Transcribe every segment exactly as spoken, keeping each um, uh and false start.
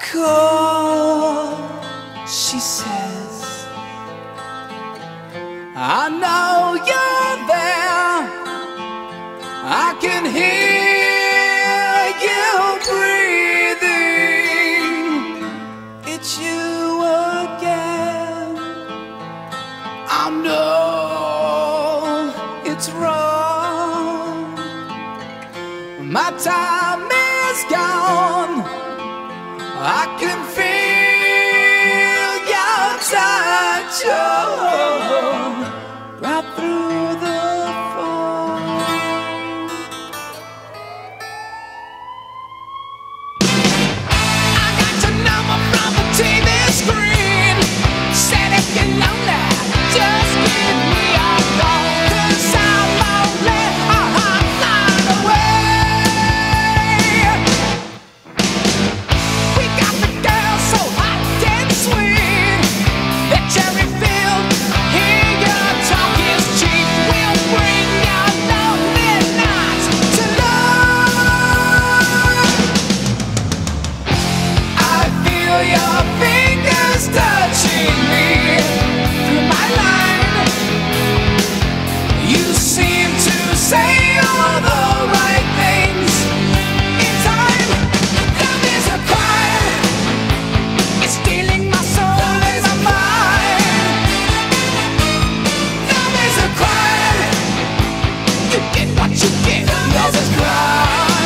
call, she says, I know you're there, I can hear you breathing. It's you again. I know it's wrong. My time is gone. I can feel your touch, oh, right through the phone. I got your number from the T V screen. Said if you're lonely, just give me a call. 'Cause I'm lonely, I'm flying away. We got the girl so hot and sweet, that cherry filled, hear your talk is cheap. We'll bring your lonely nights to life. I feel your fingers touching me through my line. You seem to say all the right things in time. Love is a crime. It's stealing my soul and my mind. Love is a crime. You get what you get. Love is crime.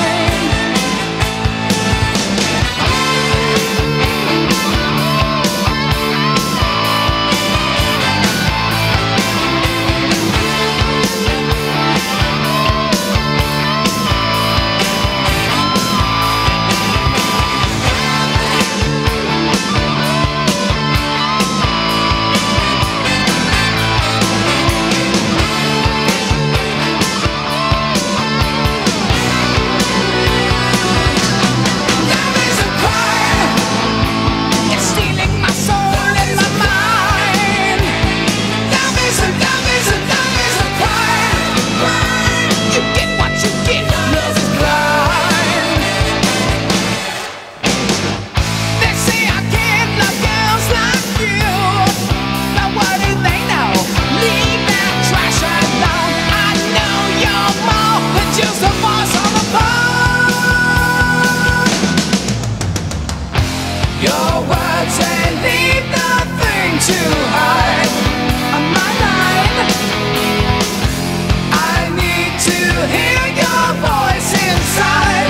Love is a crime. It's stealing my soul and my mind. Love is a, love is a, love is a crime. You get what you get. Love is crime. They say I can't love girls like you, but what do they know? Leave that trash alone. I know you're more than just a voice on the phone. Your words they leave nothing to hide on my line. I need to hear your voice inside.